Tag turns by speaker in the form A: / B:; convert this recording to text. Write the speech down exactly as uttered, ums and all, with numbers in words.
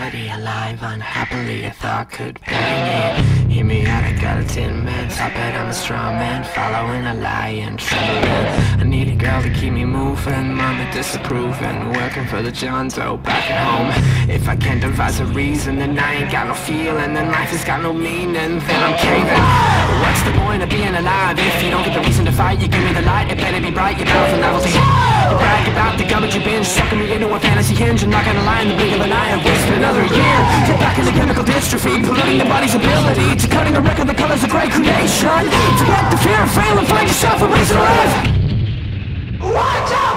A: reality, alive unhappily, a thought could bury me. Hear me out, I got a tin man, top it, I'm a strong man, following a lie and trembling. I need a girl to keep me moving, mama disapproving, working for the John Doe back at home. If I can't devise a reason, then I ain't got no feeling, then life has got no meaning, then I'm caving. What's the point of being alive if you don't get the reason to fight? You give me the light, it better be bright, you're bound for novelty. You brag about the garbage you binge, sucking me into a fantasy hinge. I'm not gonna lie, in the blink of an eye, I've wasted another year. Get back in the chemical dystrophy, polluting the body's ability to cutting a record that colors a great creation. Forget the fear of failing, find yourself a reason to live. Watch out!